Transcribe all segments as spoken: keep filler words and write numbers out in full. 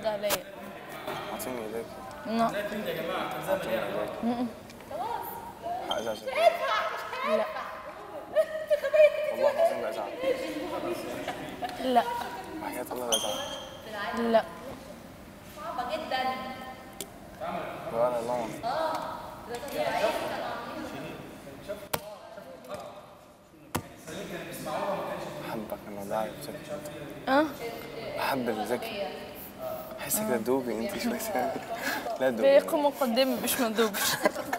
ده عليا. اعطيني ايديك. لا. اعطيني ايديك. هأزعجك. لا. والله العظيم بأزعج. لا. وحياة الله بأزعج. لا. صعبة جدا. ولا لون. بحبك انا داعي بذكي. اه بحب الذكي. بحسك لا تدوبي انت شوي ثاني. لا تدوبي. بيقوم قدامي مش مندوبش.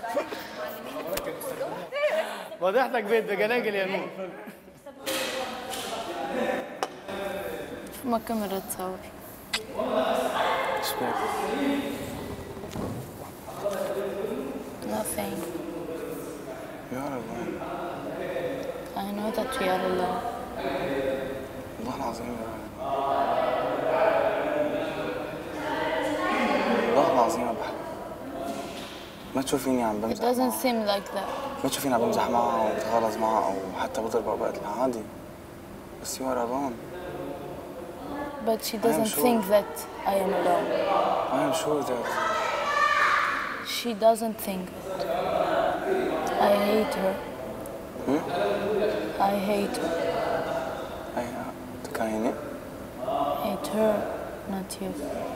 وضحتك بيت بجناجل يا نور. ما كاميرا تصور. ايش بك؟ Nothing. يا الله. I know that we are alone. والله العظيم يا رب. والله العظيم بحب. ما تشوفيني عم It بمزح doesn't معها. seem like that. ما تشوفيني عم بمزح معها او بتغلظ معها او حتى بضرب اوقات عادي. بس you are alone. But she doesn't sure. think that I am alone. I am sure that. She doesn't think that. I hate her. Hmm? I hate her. أي تكرهيني؟ Hate her, not you.